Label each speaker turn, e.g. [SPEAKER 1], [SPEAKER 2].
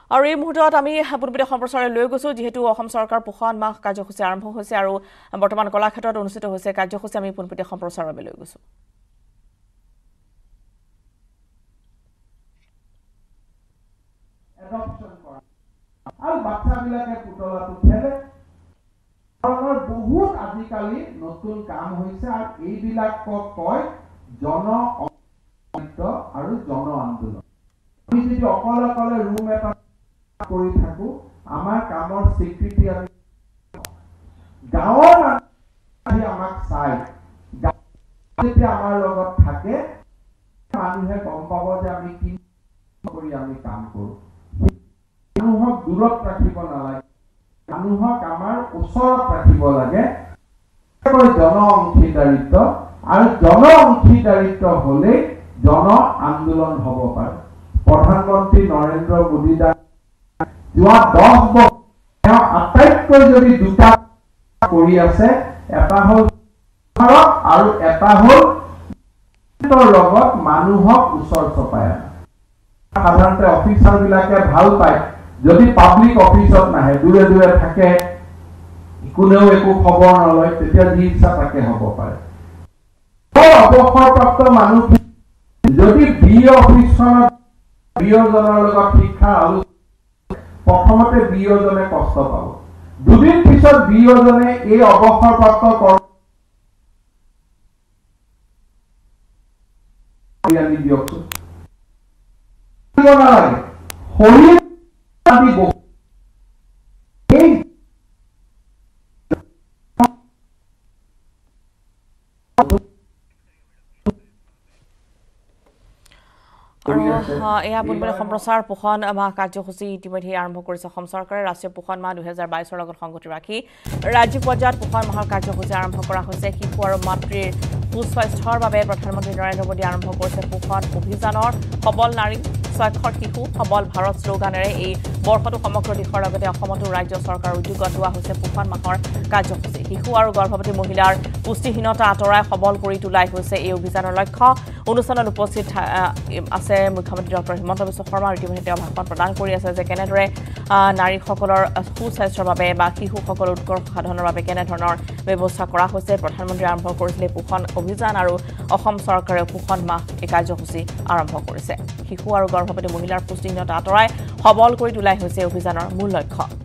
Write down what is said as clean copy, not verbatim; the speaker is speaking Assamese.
[SPEAKER 1] আৰু এই মুহূৰ্তত আমি পুনবিত সম্প্ৰচাৰলৈ লৈ গৈছো যেহেতু অসম চৰকাৰ পোষণ মাহ কাৰ্যসূচী আৰম্ভ হৈছে আৰু বৰ্তমান কলাক্ষেত্ৰত অনুষ্ঠিত হৈছে কাৰ্যসূচী আমি পুনবিত সম্প্ৰচাৰলৈ লৈ গৈছো
[SPEAKER 2] আৰু বাচ্চাবিলাকে পুতলাটো খেলে ধৰণৰ বহুত আজিকালি নতুন কাম হৈছে আৰু এইবিলাকক কয় জন আৰু জন আন্দোলন আমি যদি অকলে ৰুম এটা কৰি থাকো আমাৰ কামৰ স্বীকৃতি আমি গাঁৱৰ মানুহে আমাক চাই যেতিয়া আমাৰ লগত থাকে মানুহে গম পাব যে আমি কি কৰি আমি কাম কৰো মানুহক দূৰত ৰাখিব নালাগে মানুহক আমাৰ ওচৰত ৰাখিব লাগে জন অংশীদাৰিত্ব আৰু জন অংশীদাৰিত্ব হলে জন আন্দোলন হ'ব পাৰে প্ৰধানমন্ত্ৰী নৰেন্দ্ৰ মোদী যোৱা 10 বছৰ তেওঁ আটাইতকৈ যদি দুটা কৰি আছে এটা হ'ল আৰু এটা হ'ল লগত মানুহক ওচৰ চপায় সাধাৰণতে অফিচাৰ বিলাকে ভাল পায় যদি পাব্লিক অফিচত নাহে দূৰে দূৰে থাকে কোনেও একো খবৰ নলয় তেতিয়া যি ইচ্ছা তাকে হ'ব পাৰে অৱসৰপ্ৰাপ্ত মানুহ যদি বিঅ অফিচখনত বিঅজনৰ লগত শিক্ষা আলোচনা প্ৰথমতে বিঅজনে কষ্ট পাব দুদিন পিছত বিঅজনে এই অৱসৰপ্ৰাপ্ত কৰ্মচাৰী দিয়কচোন শৰীৰ আমি
[SPEAKER 1] এয়া পুনবিত সম্প্ৰচাৰ পোষণ মাহ কাৰ্যসূচী ইতিমধ্যে আৰম্ভ কৰিছে অসম চৰকাৰে ৰাষ্ট্ৰীয় পোষণ মাহ 2022 লগত সংগতি ৰাখি ৰাজ্যিক পৰ্যায়ত পোষণ মাহৰ কাৰ্যসূচী আৰম্ভ কৰা হৈছে শিশু আৰু মাতৃৰ সুস্বাস্থ্যৰ বাবে প্ৰধানমন্ত্ৰী নৰেন্দ্ৰ মোদী আৰম্ভ কৰিছে পোষণ অভিযানৰ সবল নাৰী স্বাক্ষৰ শিশু সবল ভাৰত শ্লোগানেৰে এই বৰ্ষটো সমগ্ৰ দেশৰ লগতে অসমতো ৰাজ্য চৰকাৰৰ উদ্যোগত লোৱা হৈছে পোষণ মাহৰ কাৰ্যসূচী শিশু আৰু গৰ্ভৱতী মহিলাৰ পুষ্টিহীনতা আঁতৰাই সবল কৰি তোলাই হৈছে এই অভিযানৰ লক্ষ্য অনুষ্ঠানত উপস্থিত আছে মুখ্যমন্ত্ৰী ডক্টৰ হিমন্ত বিশ্ব শৰ্মা ইতিমধ্যে তেওঁ ভাষণ প্ৰদান কৰি আছে যে কেনেদৰে নাৰীসকলৰ সুস্বাস্থ্যৰ বাবে বা শিশুসকলৰ উৎকৰ্ষ সাধনৰ বাবে কেনেধৰণৰ ব্যৱস্থা কৰা হৈছে প্ৰধানমন্ত্ৰী আৰম্ভ কৰিছিলে পোষণ অভিযান আৰু অসম চৰকাৰে পোষণ মাহ এই কাৰ্যসূচী আৰম্ভ কৰিছে শিশু আৰু গৰ্ভৱতী মহিলাৰ পুষ্টিহীনতা আঁতৰাই সবল কৰি তোলাই হৈছে অভিযানৰ মূল লক্ষ্য